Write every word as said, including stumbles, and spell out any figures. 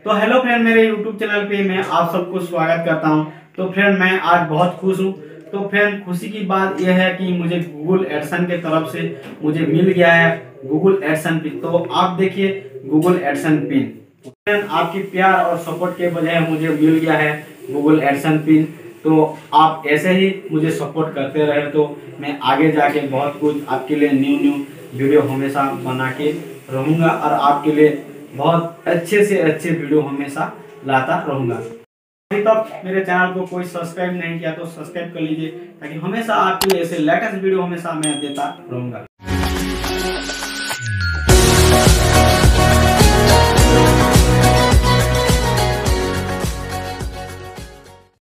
तो hello friend, मेरे YouTube channel पे मैं आप सबको स्वागत करता हूं। तो फ्रेंड, मैं आज बहुत खुश हूं। तो फ्रेंड, खुशी की बात यह है कि मुझे गूगल एडसन के तरफ से मुझे मिल गया है गूगल एडसन पिन। तो आप देखिए गूगल एडसन पिन। फ्रेंड, आपकी प्यार और सपोर्ट के वजह मुझे मिल गया है गूगल एडसन पिन। तो आप ऐसे ही मुझे सपोर्ट करते रहे तो मैं आगे जाके बहुत कुछ आपके लिए न्यू न्यू वीडियो हमेशा बना के रहूँगा और आपके लिए बहुत अच्छे से अच्छे वीडियो हमेशा लाता रहूँगा। अभी तक मेरे चैनल को कोई सब्सक्राइब नहीं किया तो सब्सक्राइब कर लीजिए, ताकि हमेशा आपके लिए ऐसे लेटेस्ट वीडियो हमेशा मैं देता रहूँगा।